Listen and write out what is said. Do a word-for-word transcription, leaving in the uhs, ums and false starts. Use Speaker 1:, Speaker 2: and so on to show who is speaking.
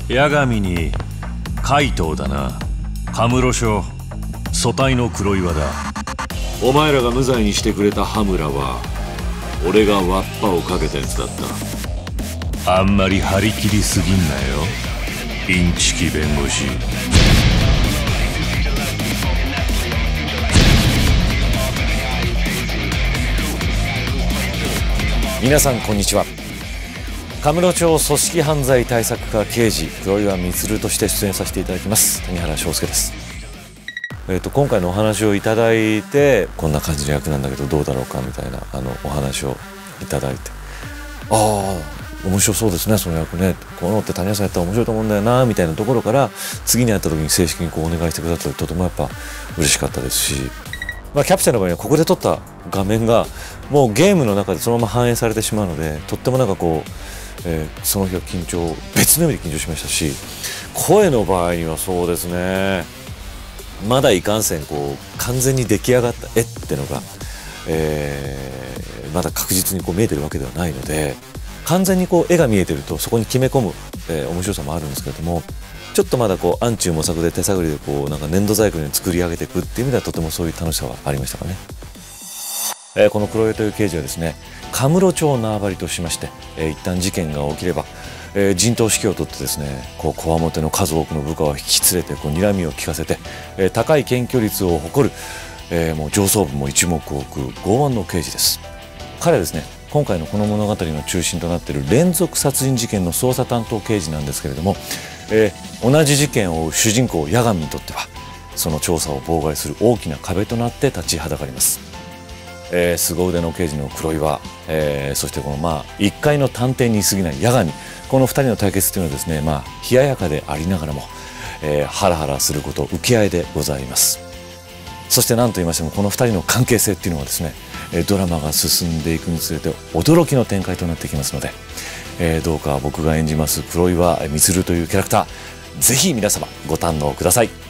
Speaker 1: 八神に怪盗だな。カムロ署組対の黒岩だ。お前らが無罪にしてくれた羽村は俺がわっぱをかけたやつだった。あんまり張り切りすぎんなよ、インチキ弁護士。
Speaker 2: 皆さんこんにちは。カムロ町組織犯罪対策課刑事黒岩充として出演させていただきます谷原章介です。えー、と今回のお話をいただいて、こんな感じの役なんだけどどうだろうかみたいなあのお話をいただいて、ああ面白そうですねその役ね、このって谷原さんやったら面白いと思うんだよなみたいなところから、次に会った時に正式にこうお願いしてくださってとてもやっぱ嬉しかったですし、まあ、キャプテンの場合にはここで撮った画面がもうゲームの中でそのまま反映されてしまうので、とってもなんかこう、えー、その日は緊張、別の意味で緊張しましたし、声の場合にはそうですね、まだいかんせんこう完全に出来上がった絵ってのが、えー、まだ確実にこう見えてるわけではないので、完全にこう絵が見えてるとそこに決め込む、えー、面白さもあるんですけれども、ちょっとまだこう暗中模索で手探りでこうなんか粘土細工に作り上げていくっていう意味ではとてもそういう楽しさはありましたかね。えー、この黒岩という刑事はですね、カムロ町縄張りとしまして、えー、一旦事件が起きれば、えー、陣頭指揮を取ってですね、こう強面の数多くの部下を引き連れてこう睨みを利かせて、えー、高い検挙率を誇る、えー、もう上層部も一目置く剛腕の刑事です。彼はですね、今回のこの物語の中心となっている連続殺人事件の捜査担当刑事なんですけれども、えー、同じ事件を追う主人公八神にとってはその調査を妨害する大きな壁となって立ちはだかります。えー、凄腕の刑事の黒岩、えー、そしてこのまあ一介の探偵に過ぎない八神、このふたりの対決というのはですね、まあ冷ややかでありながらも、えー、ハラハラすること受け合いでございます。そして何と言いましてもこのふたりの関係性っていうのはですね、ドラマが進んでいくにつれて驚きの展開となってきますので、えー、どうか僕が演じます黒岩充というキャラクター、ぜひ皆様ご堪能ください。